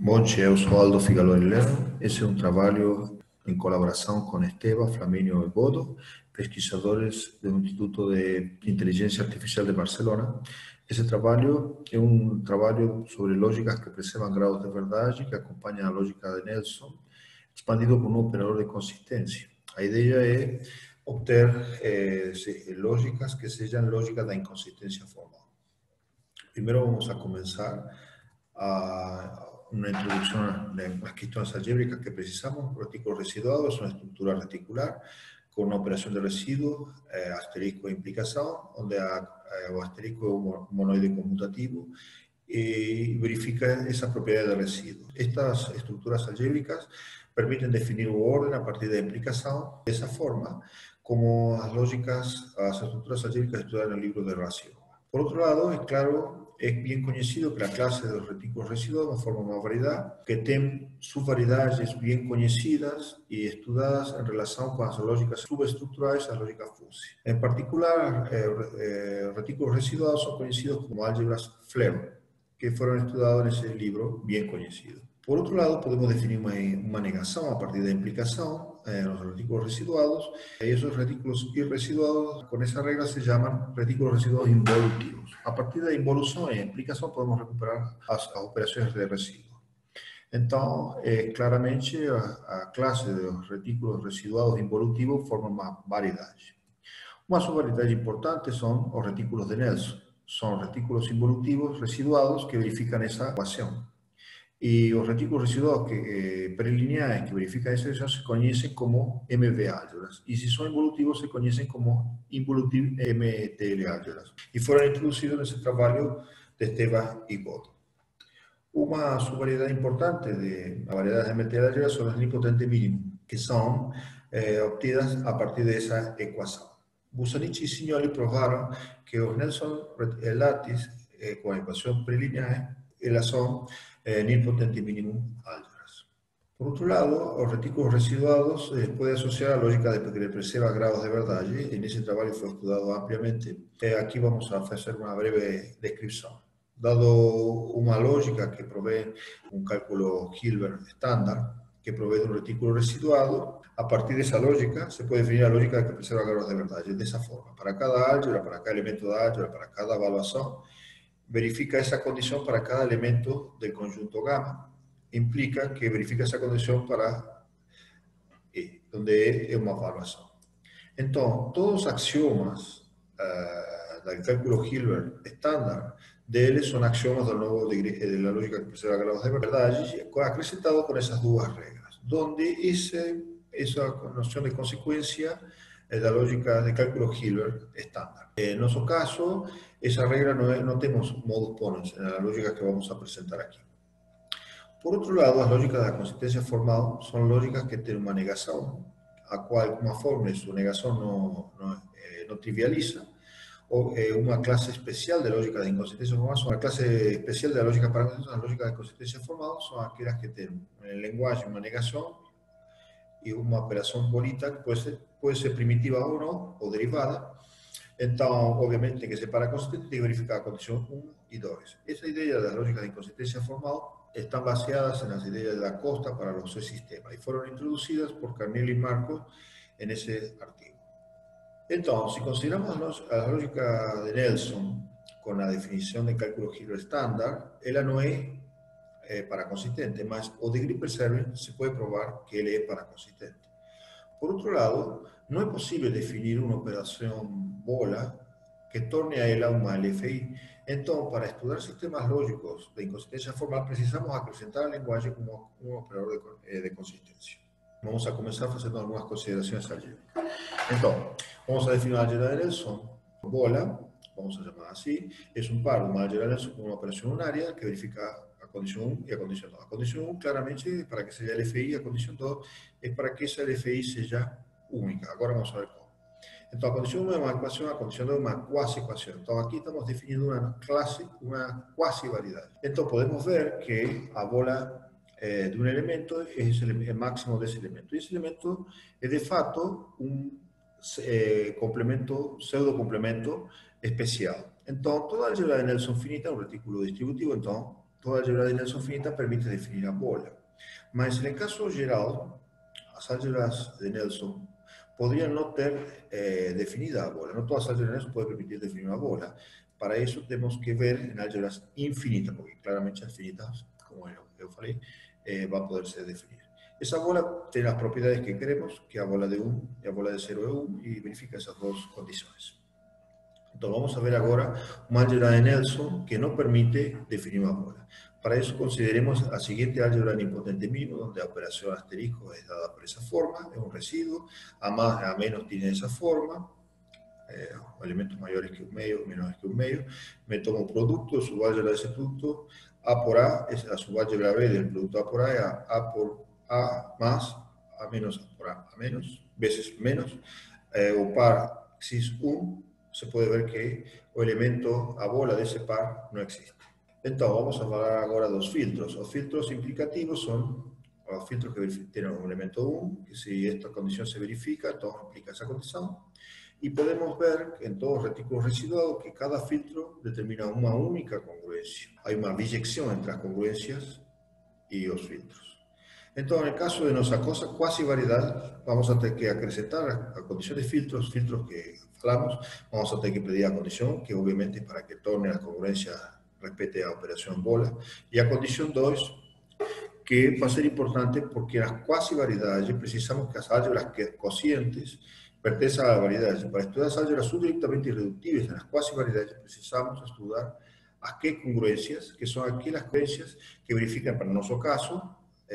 Bom dia, eu sou Aldo Figallo-Orellano. Esse é um trabalho em colaboração com Esteva, Flaminio e Godo, pesquisadores do Instituto de Inteligência Artificial de Barcelona. Esse trabalho é um trabalho sobre lógicas que preservam graus de verdade, que acompanha a lógica de Nelson, expandido por um operador de consistência. A ideia é obter lógicas que sejam lógicas da inconsistência formal. Primeiro vamos a começar una introducción a las cuestiones algébricas que precisamos. Retículo residuado es una estructura reticular con una operación de residuo, asterisco de implicación, donde o asterisco es un monoide conmutativo y verifica esa propiedad de residuo. Estas estructuras algébricas permiten definir un orden a partir de implicación de esa forma, como las estructuras algébricas estudiadas en el libro de Racio. Por otro lado, es claro, es bien conocido que la clase de los retículos residuados forma una variedad que tiene subvariedades bien conocidas y estudiadas en relación con las lógicas subestructurales a las lógicas fuzzy. En particular, retículos residuados son conocidos como álgebras Flaminio, que fueron estudiados en ese libro bien conocido. Por otro lado, podemos definir una negación a partir de implicación en los retículos residuados. Y esos retículos irresiduados, con esa regla, se llaman retículos residuados involutivos. A partir de involución e implicación podemos recuperar las operaciones de residuo. Entonces, claramente, a clase de los retículos residuados involutivos forma una variedad. Una subvariedad importante son los retículos de Nelson. Son retículos involutivos residuados que verifican esa ecuación. Y los retículos residuados prelineares que verifican esa ecuación se conocen como MV álgebras. Y si son involutivos, se conocen como involutive MTL álgebras. Y fueron introducidos en ese trabajo de Esteva y Godo. Una subvariedad importante de las variedades de MTL álgebras son los nilpotentes mínimos, que son obtenidas a partir de esa ecuación. Busanic y Signoli probaron que los Nelson lattices con la ecuación preliminar son nilpotente minimum álgebras. Por otro lado, los retículos residuados pueden asociar a la lógica de que preserva grados de verdad. En ese trabajo fue estudiado ampliamente. Aquí vamos a hacer una breve descripción. Dado una lógica que provee un cálculo Hilbert estándar, que provee de un retículo residuado, a partir de esa lógica se puede definir la lógica que preserva grados de verdad. De esa forma, para cada álgebra, para cada elemento de álgebra, para cada evaluación, verifica esa condición para cada elemento del conjunto gamma, implica que verifica esa condición para E, donde es una evaluación. Entonces, todos los axiomas del cálculo Hilbert estándar de él son axiomas de la lógica que preserva grados de verdad, acrecentados con esas dos reglas, donde esa noción de consecuencia es la lógica de cálculo Hilbert estándar. En nuestro caso, esa regla no tenemos modus ponens en la lógica que vamos a presentar aquí. Por otro lado, las lógicas de la consistencia formal son lógicas que tienen una negación, a cual una forma de su negación no trivializa, o una clase especial de lógica de inconsistencia formal, son una clase especial de la lógica paramétrica, las lógicas de consistencia formal son aquellas que tienen en el lenguaje una negación y una operación bonita que puede ser primitiva o no, o derivada. Entonces, obviamente, que separa consistente y verificar la condición 1 y 2. Esa idea de las lógicas de inconsistencia formal están basadas en las ideas de la Costa para los sistemas y fueron introducidas por Carnelli y Marcos en ese artículo. Entonces, si consideramos a la lógica de Nelson con la definición de cálculo Hilbert estándar, ella no es paraconsistente, mas o degree preserving se puede probar que él es paraconsistente. Por otro lado, no es posible definir una operación bola que torne a ella una LFI. Entonces, para estudiar sistemas lógicos de inconsistencia formal, precisamos acrecentar el lenguaje como un operador de consistencia. Vamos a comenzar haciendo algunas consideraciones algébricas. Entonces, vamos a definir la álgebra de Nelson. Bola, vamos a llamar así, es un par de una álgebra de Nelson con una operación unaria que verifica a condición 1 y a condición 2. A condición 1, claramente, para que sea LFI, a condición 2 es para que esa LFI sea única. Ahora vamos a ver cómo. Entonces, a condición 1 es una ecuación, a condición 2 es una cuasi-ecuación. Entonces, aquí estamos definiendo una cuasi-variedad. Entonces, podemos ver que la bola de un elemento es el máximo de ese elemento. Y ese elemento es de facto un pseudo-complemento especial. Entonces, toda álgebra de Nelson finita es un retículo distributivo, entonces toda álgebra de Nelson finita permite definir a bola. Mas, no caso geral, as álgebras de Nelson podrían no ter definida a bola. No todas las álgebras de Nelson pueden permitir definir una bola. Para eso tenemos que ver en álgebras infinitas, porque claramente las finitas, como yo falei, va a poder ser definir. Esa bola tiene las propiedades que queremos, que a bola de 1 y a bola de 0 es 1, y verifica esas dos condiciones. Entonces vamos a ver ahora una álgebra de Nelson que no permite definir una bola. Para eso consideremos la siguiente álgebra nipotente mínimo, donde la operación asterisco es dada por esa forma, es un residuo, a más a menos tiene esa forma, elementos mayores que un medio, menores que un medio. Me tomo un producto, subálgebra de ese producto, A por A es la subálgebra B del producto A por A, es A por A más, A menos A por A menos, veces menos, o par cis 1, se puede ver que el elemento a bola de ese par no existe. Entonces, vamos a hablar ahora de los filtros. Los filtros implicativos son los filtros que tienen un elemento 1, que si esta condición se verifica, entonces aplica esa condición. Y podemos ver que en todos los retículos residuados que cada filtro determina una única congruencia. Hay una biyección entre las congruencias y los filtros. Entonces, en el caso de nuestra cosa quasivariedad, vamos a tener que acrescentar a condición de filtros que hablamos, vamos a tener que pedir a condición, que obviamente para que torne la congruencia respete a operación bola, y a condición 2, que va a ser importante porque las quasivariedades precisamos que las álgebras cocientes pertenecen a las variedades. Para estudiar las álgebras subdirectamente irreductibles en las quasivariedades precisamos estudiar a qué congruencias, que son aquellas congruencias que verifican para nuestro caso,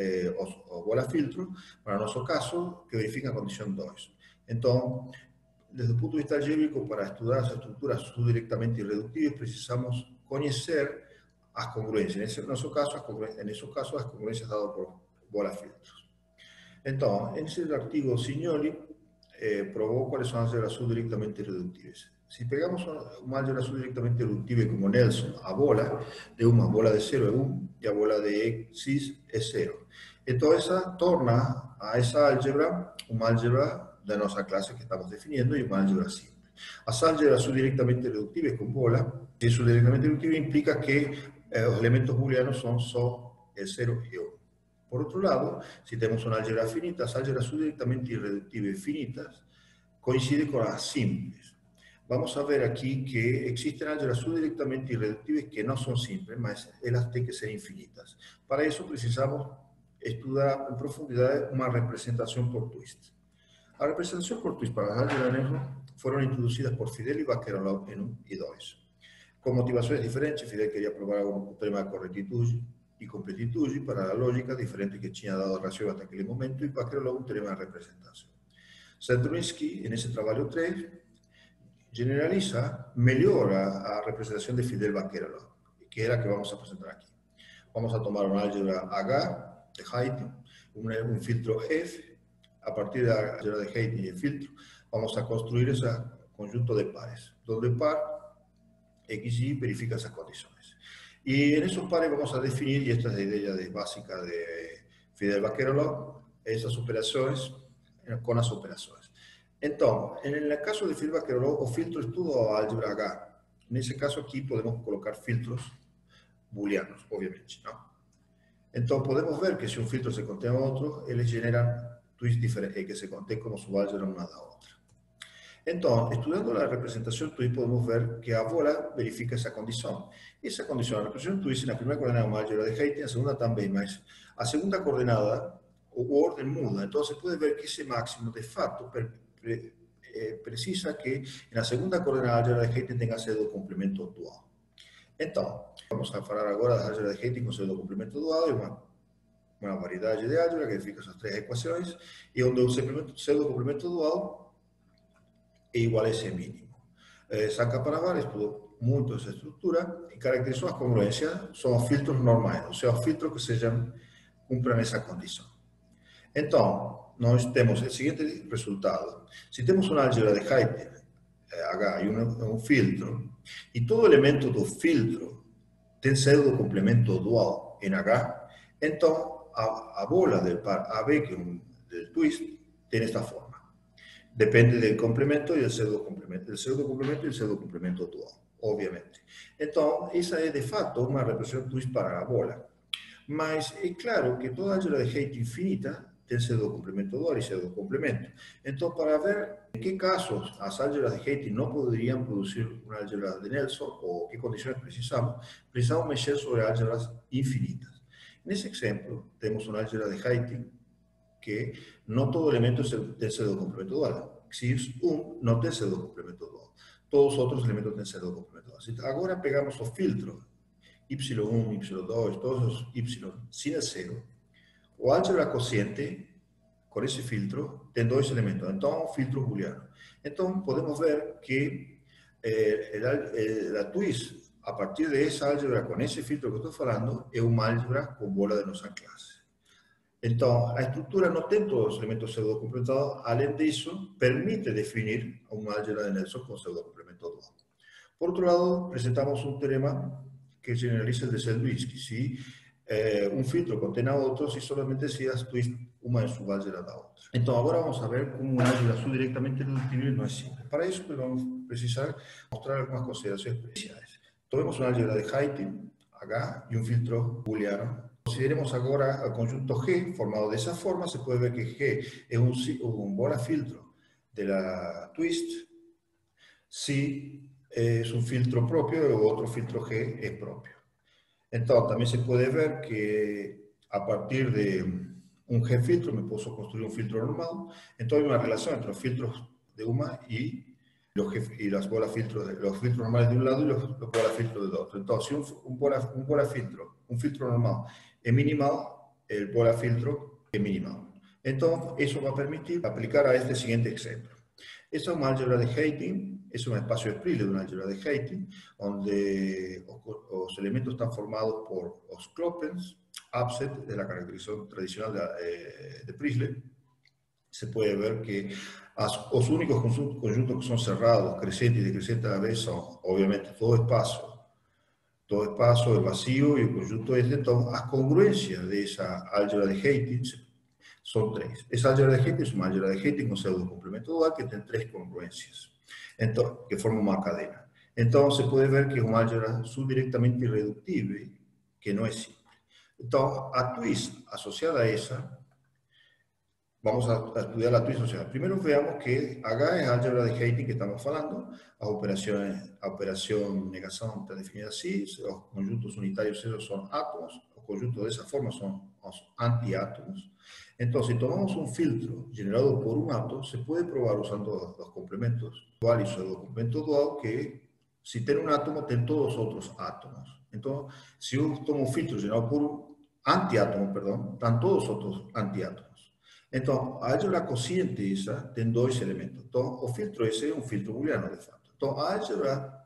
o bola filtro, para nuestro caso, que verifican condición 2. Entonces, desde el punto de vista álgebrico, para estudiar las estructuras subdirectamente irreductibles, precisamos conocer las congruencias. En esos casos, las congruencias dadas por bola filtros. Entonces, en ese artículo, Signoli probó cuáles son las álgebras subdirectamente irreductibles. Si pegamos una álgebra subdirectamente irreductible como Nelson a bola, de una bola de 0 es 1 y a bola de X es 0. Entonces, esa torna a esa álgebra una álgebra de nuestra clase que estamos definiendo y una álgebra simple. Las álgebras subdirectamente irreductibles con bola, y subdirectamente irreductible implica que los elementos booleanos son solo el 0 y 1. Por otro lado, si tenemos una álgebra finita, las álgebras subdirectamente irreductibles finitas coinciden con las simples. Vamos a ver aquí que existen álgebras subdirectamente irreductibles que no son simples, mas ellas tienen que ser infinitas. Para eso precisamos estudiar en profundidad una representación por twist. La representación por twist para las álgebras de Nelson fueron introducidas por Fidel y Figallo en 1 y 2. Con motivaciones diferentes, Fidel quería probar un teorema de correctitud y completitud para la lógica diferente que tinha dado relación hasta aquel momento, y Figallo un teorema de representación. Sandrunsky, en ese trabajo 3, generaliza, mejora la representación de Fidel Figallo, que es la que vamos a presentar aquí. Vamos a tomar una álgebra H de Haydn, un filtro F. A partir de la álgebra de Haydn y el filtro, vamos a construir ese conjunto de pares, donde par X y verifica esas condiciones. Y en esos pares vamos a definir, y esta es la idea básica de Fidel Figallo, esas operaciones con las operaciones. Entonces, en el caso de Fidel Figallo, o filtro es todo álgebra H. En ese caso aquí podemos colocar filtros booleanos, obviamente, ¿no? Entonces podemos ver que si un filtro se contiene a otro, ellos generan twists diferentes que se contienen como subálgebra una a la otra. Entonces, estudiando la representación twist, podemos ver que a bola verifica esa condición. Esa condición, la representación twist, en la primera coordenada una álgebra de Haydn, en la segunda también, mas a segunda coordenada, o orden muda. Entonces, se puede ver que ese máximo, de facto, precisa que en la segunda coordenada álgebra de Haydn tenga pseudo complemento dual. Entonces, vamos a hablar ahora de álgebra de Haydn con pseudo complemento dual, y una variedad de álgebra que verifica esas tres ecuaciones, y donde un pseudo complemento dual é igual a esse mínimo. Sanca Panavar estudou muito essa estrutura e caracterizou as congruências, são os filtros normais, ou seja, os filtros que cumpram essa condição. Então, nós temos o seguinte resultado. Se temos uma álgebra de Haydn, H, e um filtro, e todo elemento do filtro tem pseudo complemento dual em H, então a bola del par AB, que é del twist, tem esta forma. Depende del complemento y el pseudo complemento y el pseudo complemento dual. obviamente. Então, essa é de fato uma representação twist para a bola. Mas é claro que toda álgebra de Haidt infinita tem pseudo complemento dual e pseudo complemento. Então, para ver em que casos as álgebras de Haidt não poderiam produzir uma álgebra de Nelson, ou que condições precisamos mexer sobre álgebras infinitas. Nesse exemplo, temos uma álgebra de Haidt que no todo elemento tem pseudo complemento dual. Si es no tem pseudo complemento dual. Todos os outros elementos têm pseudo complemento dual. Agora pegamos os filtros, y1, y2, todos os y sin el cero. O álgebra cociente, com esse filtro, tem dois elementos. Então, filtro booleano. Então, podemos ver que a twist, a partir de essa álgebra com esse filtro que estou falando, é uma álgebra com bola de nossa classe. Então, a estrutura não tem todos os elementos pseudo-complementados, além disso, permite definir uma álgebra de Nelson com pseudo-complemento dual. Por outro lado, apresentamos um teorema que generaliza el de Selbynsky. Si un filtro contém a outro, si solamente se as twist uma é subálgebra da outra. Então, agora vamos a ver como uma álgebra subdirectamente redutível não é simples. Para isso, vamos precisar mostrar algumas considerações especiais. Tomemos uma álgebra de Haidt, H, e um filtro booleano. Consideremos agora o conjunto G, formado dessa forma. Se pode ver que G é um bola filtro de la twist, si es un filtro propio y otro filtro G es propio. Entonces, también se puede ver que a partir de un G filtro me puedo construir un filtro normal. Entonces, hay una relación entre los filtros de una y las bolas filtros, los filtros normales de un lado y los bolas filtros del otro. Entonces, si un filtro normal es minimal, el bola filtro es minimal. Entonces, eso va a permitir aplicar a este siguiente ejemplo. Esta es una álgebra de Haidt, es un espacio de Priestley de una álgebra de Haidt, donde los elementos están formados por los clopens, upset de la caracterización tradicional de Priestley. Se puede ver que los únicos conjuntos que son cerrados, crecientes y decrecientes a la vez, son obviamente todo espacio es vacío y el conjunto es. Entonces, las congruencias de esa álgebra de Haidt son tres. Esa álgebra de Haidt es una álgebra de Haidt con pseudo complemento dual que tiene tres congruencias, entonces, que forman una cadena. Entonces se puede ver que es una álgebra subdirectamente irreductible, que no es simple. Entonces, a twist asociada a esa, vamos a estudiar la twist asociada. Primero veamos que H es la álgebra de Haidt que estamos hablando. Las operaciones, la operación negación está definida así. Los conjuntos unitarios cero son átomos. Los conjuntos de esa forma son los antiátomos. Entonces, si tomamos un filtro generado por un átomo, se puede probar usando los complementos dual y pseudo-complemento dual que si tiene un átomo, tiene todos los otros átomos. Entonces, si yo tomo un filtro generado por un antiátomo, perdón, están todos los otros antiátomos. Entonces, a álgebra cociente esa tiene dos elementos. Entonces, el filtro ese es un filtro booleano de facto. Entonces, a álgebra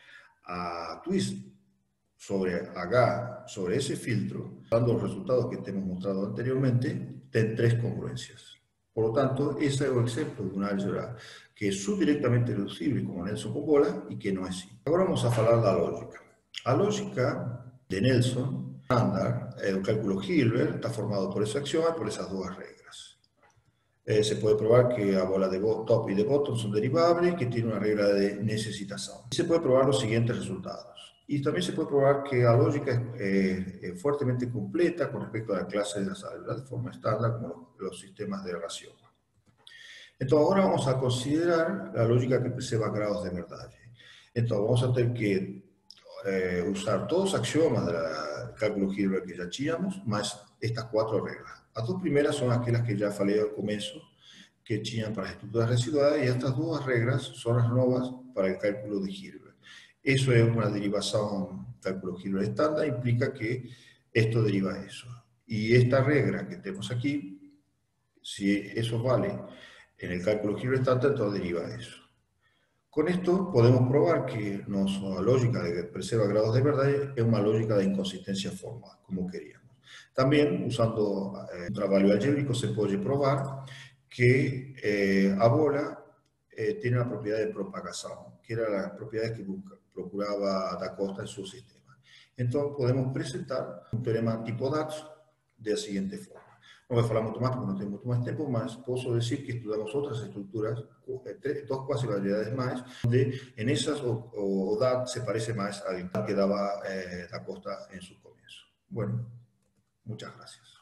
a twist sobre H, sobre ese filtro, dando los resultados que te hemos mostrado anteriormente, tiene tres congruencias. Por lo tanto, ese es el ejemplo de una álgebra que es subdirectamente reducible como Nelson con bola y que no es simple. Ahora vamos a hablar de la lógica. La lógica de Nelson, estándar, el cálculo Hilbert, está formado por ese axioma y por esas dos reglas. Se puede probar que la bola de top y de bottom son derivables, que tiene una regla de necesitación. Y se puede probar los siguientes resultados. Y también se puede probar que la lógica es fuertemente completa con respecto a la clase de las álgebras de forma estándar como los sistemas de relación. Entonces ahora vamos a considerar la lógica que preserva grados de verdad. Entonces vamos a tener que usar todos los axiomas del cálculo Hilbert que ya teníamos, más estas cuatro reglas. Las dos primeras son aquellas que ya falei al comienzo, que tenían para las estructuras residuales, y estas dos reglas son las nuevas para el cálculo de Hilbert. Eso es una derivación cálculo Hilbert estándar, implica que esto deriva eso. Y esta regla que tenemos aquí, si eso vale en el cálculo Hilbert estándar, entonces deriva eso. Con esto podemos probar que nuestra lógica de que preserva grados de verdad es una lógica de inconsistencia formal, como queríamos. También, usando un trabajo algébrico, se puede probar que a bola tiene la propiedad de propagación, que era la propiedad que procuraba Da Costa en su sistema. Entonces podemos presentar un teorema tipo DAX de la siguiente forma. Non vou falar muito mais, porque não tenho muito mais tempo, mas posso dizer que estudamos outras estruturas, duas quasivariedades mais, onde nessas o DAT se parece mais al que daba da Costa en su comienzo. Bueno, muchas gracias.